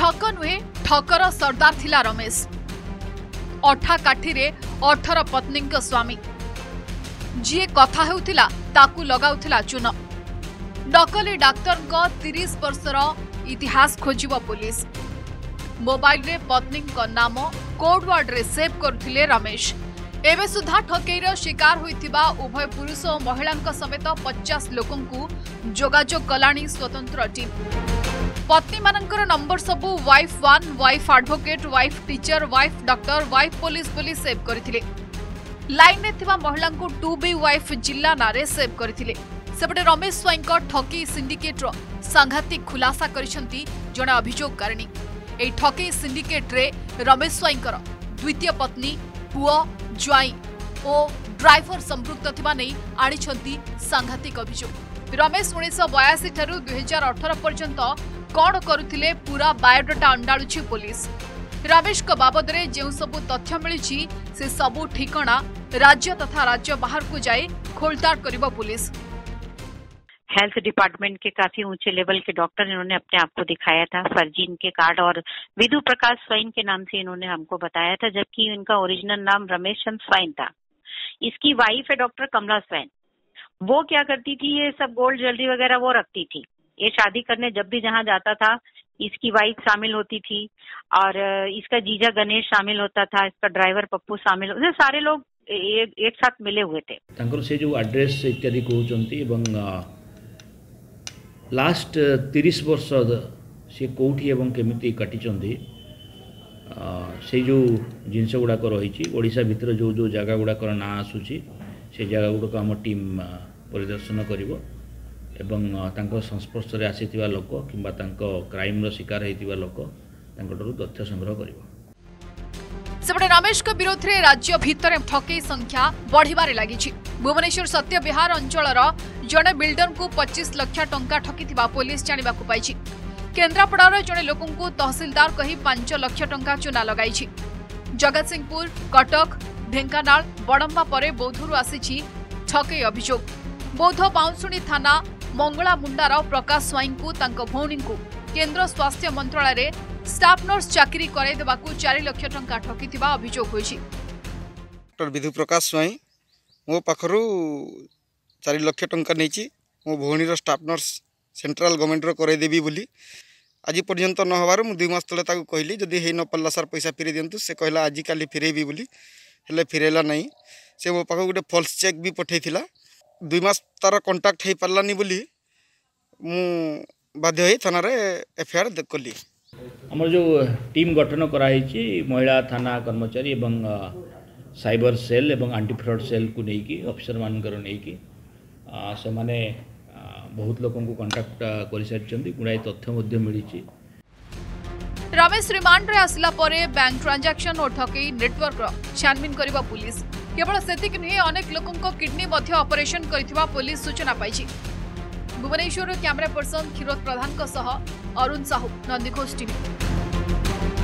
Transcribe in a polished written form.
ठक नुहे ठकर सरदार थिला रमेश। अठा काठी रे 18 पत्नी स्वामी जी कथा हेउथिला ताकू लगाउथिला चून। नकली डाक्तर 30 वर्षर इतिहास खोजिब पुलिस। मोबाइल रे पत्नी नाम कोडवर्ड रे सेव करथिले रमेश। एवं सुधा ठकेईर शिकार होइथिबा उभय पुरुष और महिला समेत 50 लोकंकु जोगाजोग कलानी स्वतंत्र टीम। पत्नी मानकर नंबर सबु wife 1, wife advocate, wife teacher, wife doctor, wife police save करथिले। लाइन में थिबा महिला को 2B वाइफ जिला नारे सेव करथिले। सेपटे रमेश स्वाईंको ठकी सिंडिकेट रो सांघातिक खुलासा करिसंती जणे अभियोगकारिणी। एई ठकी सिंडिकेट रे रमेश स्वाईंकर द्वितीय पत्नी, पुओ, ज्वाई और ड्राइवर संपृक्त थिबा नै आनिछंती सांघातिक अभियोग। रमेश 1982 ठारू 2018 पर्यंत कौन करुथिले पूरा बायोडाटा अंडाळुछि पुलिस। रमेश को बाबद रे जेउ सबु तथ्य मिलिछि से सबु ठिकाना राज्य तथा राज्य बाहर को जाए खोलताड़ करिबो पुलिस। हेल्थ डिपार्टमेंट के काफी ऊंचे लेवल के डॉक्टर इन्होंने अपने आप को दिखाया था। फर्जी इनके कार्ड और विधु प्रकाश स्वाइन के नाम से इन्होंने हमको बताया था, जबकि इनका ओरिजिनल नाम रमेश चंद्र स्वाइन था। इसकी वाइफ है डॉक्टर कमला स्वाइन। वो क्या करती थी, ये सब गोल्ड ज्वेलरी वगैरह वो रखती थी। ये शादी करने जब भी जहाँ जाता था इसकी वाइफ शामिल होती थी और इसका जीजा गणेश शामिल होता था, इसका ड्राइवर पप्पू शामिल होते, सारे लोग एक साथ मिले हुए थे। से जो एड्रेस इत्यादि कहते लास्ट 30 वर्ष से कौटी एवं केमिति काटी से जो जिनस गुड़ाक रही ओडिशा भितर जो जो जगह गुड़ाक ना आसूची से जगह गुड़ाक आम टीम परिदर्शन करिवो एवं तांको संस्पर्श रे आसीथिबा लोक किंबा तांको क्राइम रो शिकार हेतिबा लोक तांको तथ्य संग्रह करिवो। सेपटे रमेश को विरोध में राज्य भितर ठकई संख्या बढ़िबारे लागिछि। भुवनेश्वर सत्य विहार अंचलर जड़े बिल्डर को 25 लाख टंका ठकिथिबा पुलिस जानिबाकु पाइछि। केन्द्रापड़ार जड़े लोकंकु तहसीलदार कही 5 लाख टंका चूना लगाइछि। जगतसिंहपुर, कटक, ढेंकानाल, बड़म्बा परे बौद्धरू आसिछि ठकई अभियोग। बौद्ध बाउंसुणी थाना मंगला मुंडार प्रकाश स्वाईं को तांको भौणी को केंद्र स्वास्थ्य मंत्रालय स्टाफ नर्स चाकरी कराई देबाकू 4 लाख टंका ठकिथिबा अभियोग होइछि। डॉक्टर विधु प्रकाश स्वाई मो पाखरु 4 लाख टंका नेछि। मो भौणीर स्टाफ नर्स सेंट्रल गवर्नमेंट रो कराई देबी बोली आज पर्यंत न हबार मु 2 मास तले ताकू कहली जदी हे न पल्ला सर पैसा फिरे दियंतु। से कहला आज काली फिरेबी बोली, हेले फिरेला नहीं। से मो पाखो गुटे फॉल्स चेक भी पठेइथिला। 2 मास तार कांटेक्ट हे पारलानी बोली मु बाध्य हे थाना रे एफआईआर कली। हमर जो टीम गठन कराई महिला थाना कर्मचारी एवं साइबर सेल एवं एंटी फ्रॉड सेल को लेकिन ऑफिसर मानकर नहीं से माने बहुत लोगों को कांटेक्ट कर सारी गुड़ाई तथ्य मिली। रमेश रिमांड रे आसला परे बैंक ट्रांजैक्शन और ठकई नेटवर्क छानबीन करिबा पुलिस। केवल सेतिक नुहे अनेक लोकंको किडनी मध्य ऑपरेशन करिथिबा पुलिस सूचना पाइछि। Bhubaneswar camera person Kshirod Pradhan Arun Sahu, Nandighosh TV.